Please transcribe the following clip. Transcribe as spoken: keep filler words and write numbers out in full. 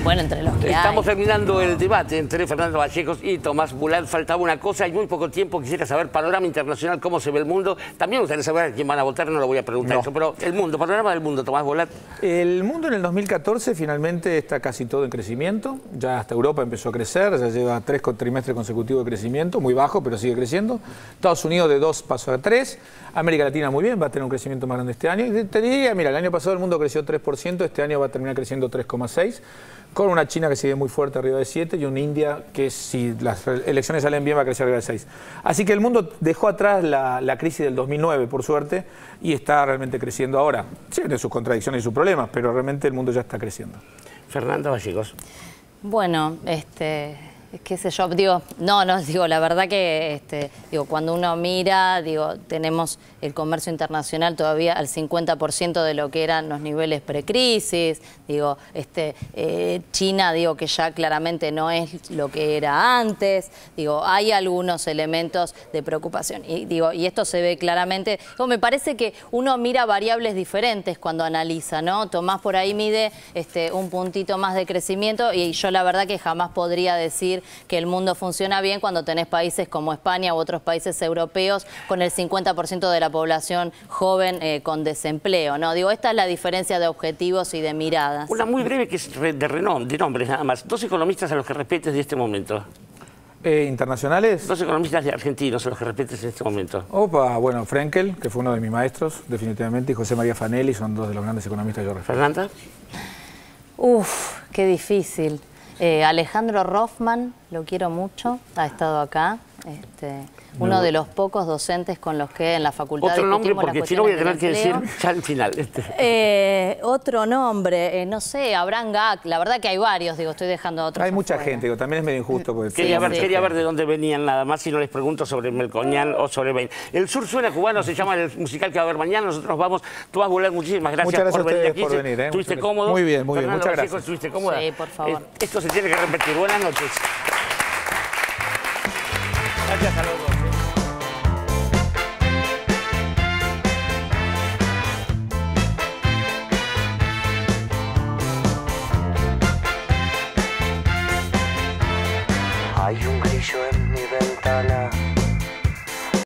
Bueno, entre los que Estamos hay. terminando el debate entre Fernando Vallejos y Tomás Bulat. Faltaba una cosa, hay muy poco tiempo. Quisiera saber, panorama internacional, cómo se ve el mundo. También me gustaría saber a quién van a votar, no lo voy a preguntar No. eso, pero el mundo, panorama del mundo, Tomás Bulat. El mundo en el dos mil catorce finalmente está casi todo en crecimiento. Ya hasta Europa empezó a crecer, ya lleva tres trimestres consecutivos de crecimiento, muy bajo, pero sigue creciendo. Estados Unidos de dos pasó a tres. América Latina muy bien, va a tener un crecimiento más grande este año. Y te diría, mira, el año pasado el mundo creció tres por ciento, este año va a terminar creciendo tres coma seis por ciento, con una China que sigue muy fuerte arriba de siete y una India que, si las elecciones salen bien, va a crecer arriba de seis. Así que el mundo dejó atrás la, la crisis del dos mil nueve, por suerte, y está realmente creciendo ahora. Sí, tiene sus contradicciones y sus problemas, pero realmente el mundo ya está creciendo. Fernando Vallejos. Bueno, este, qué sé yo, digo, no, no, digo, la verdad que, este, digo, cuando uno mira, digo, tenemos el comercio internacional todavía al cincuenta por ciento de lo que eran los niveles precrisis, digo, este, eh, China, digo, que ya claramente no es lo que era antes, digo, hay algunos elementos de preocupación, y digo, y esto se ve claramente, digo, me parece que uno mira variables diferentes cuando analiza, ¿no? Tomás por ahí mide este, un puntito más de crecimiento, y yo la verdad que jamás podría decir que el mundo funciona bien cuando tenés países como España u otros países europeos con el cincuenta por ciento de la población joven eh, con desempleo, ¿no? Digo, esta es la diferencia de objetivos y de miradas. Una muy breve que es de renombre, de nombres nada más. Dos economistas a los que respetes de este momento. Eh, ¿Internacionales? Dos economistas de argentinos a los que respetes en este momento. Opa, bueno, Frenkel, que fue uno de mis maestros, definitivamente, y José María Fanelli, son dos de los grandes economistas que yo respeto. ¿Fernanda? Uf, qué difícil. Eh, Alejandro Rothman, lo quiero mucho, ha estado acá. Este, uno no. de los pocos docentes con los que en la facultad Otro nombre, discutimos las porque si no voy a tener que cuestiones decir del ya al final. Este. Eh, otro nombre, eh, no sé, Abraham Gack, la verdad que hay varios, digo, estoy dejando a otros Hay mucha afuera. gente, digo, también es medio injusto. Porque Quería, Sí, ver, sí. quería ver de dónde venían nada más, si no les pregunto sobre Melconian o sobre Bain. El Sur Suena Cubano se llama el musical que va a haber mañana. Nosotros vamos. Tomás Bulat, muchísimas gracias, Muchas gracias por venir a aquí. ustedes por venir, ¿eh? ¿Estuviste Muchas cómodo? Muy bien, muy bien. Fernando Muchas Vallejos, gracias. ¿estuviste cómoda? Sí, por favor. Eh, esto se tiene que repetir. Buenas noches. Gracias a los dos.